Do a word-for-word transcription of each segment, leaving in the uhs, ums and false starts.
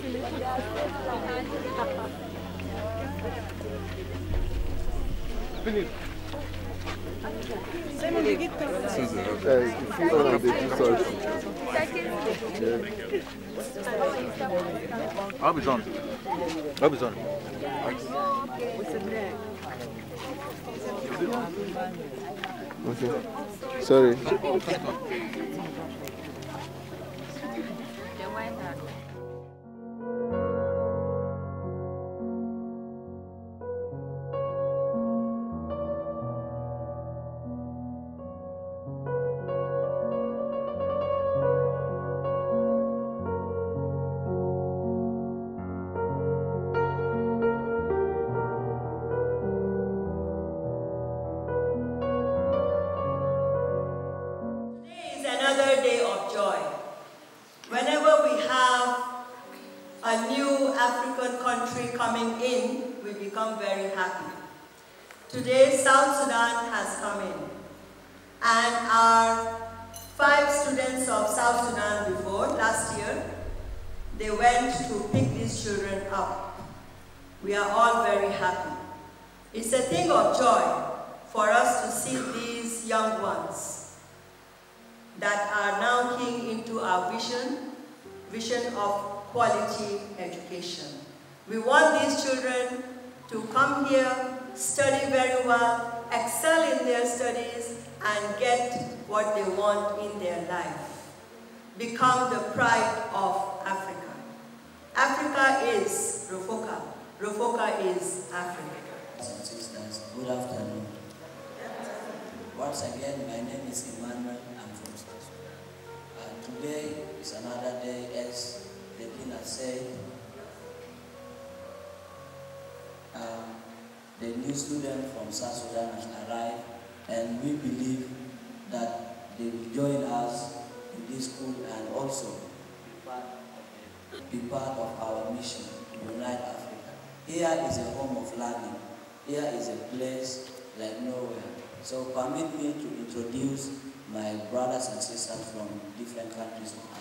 Abi John. Abi John. Okay. Sorry. Another day of joy. Whenever we have a new African country coming in, we become very happy. Today, South Sudan has come in, and our five students of South Sudan before, last year, they went to pick these children up. We are all very happy. It's a thing of joy for us to see these young ones that are now keying into our vision, vision of quality education. We want these children to come here, study very well, excel in their studies, and get what they want in their life. Become the pride of Africa. Africa is Rufoka. Rufoka is Africa. And sisters, good afternoon. Once again, my name is Emmanuel. I'm from Stasio. Uh, today is another day, as the dean has said. Um, the new student from South Sudan has arrived, and we believe that they will join us in this school and also be part of our mission to unite Africa. Here is a home of learning. Here is a place like nowhere. So permit me to introduce my brothers and sisters from different countries of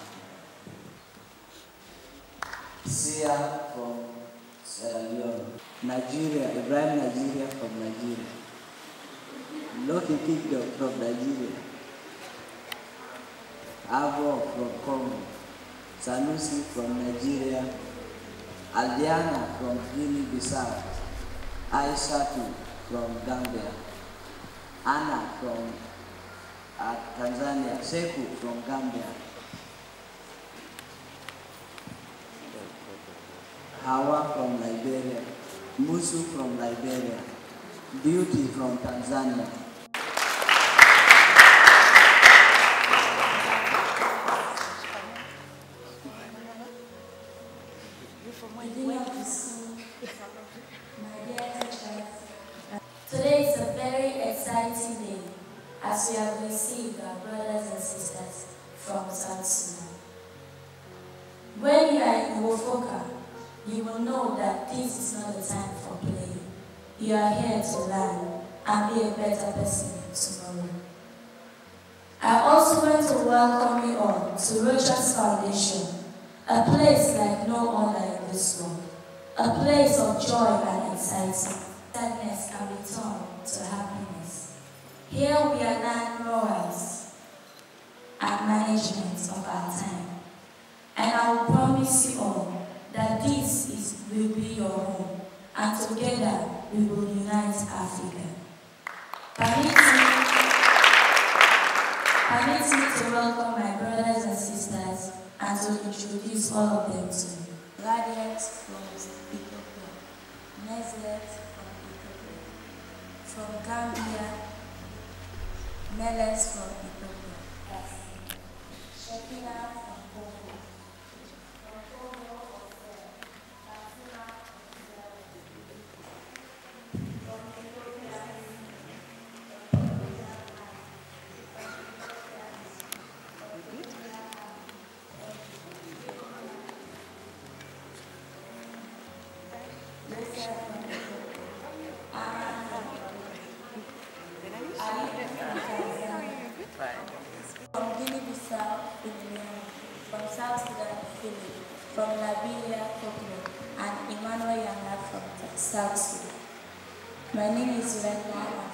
Africa. Sia from Sierra Leone. Nigeria, Ibrahim Nigeria from Nigeria. Lucky Kingdom from Nigeria. Avo from Congo. Sanusi from Nigeria. Aldiana from Guinea-Bissau. Aishatu from Gambia. Anna from uh, Tanzania. Seku from Gambia. Hawa from Liberia. Musu from Liberia. Beauty from Tanzania. Today is a very exciting day as we have received our brothers and sisters from South Sudan. When you are in Wofoka, you will know that this is not the time for playing. You are here to learn and be a better person tomorrow. I also want to welcome you all to Rochas Foundation, a place like no other in this world, a place of joy and excitement. Sadness can be turned to happiness. Here we are learning morals and management of our time. And I will promise you all that this is, will be your home, and together we will unite Africa. Permit me, permit me to welcome my brothers and sisters and to introduce all of them to me. Radiant from Ethiopia, Nezlet from Ethiopia, from Gambia, Meles from Ethiopia, Shekina from Congo, from Congo of Fatima from Ethiopia, from Guinea-Bissau, Guinea. from Liberia, and Emmanuel Yanga from South Sudan. My name is Zuleika.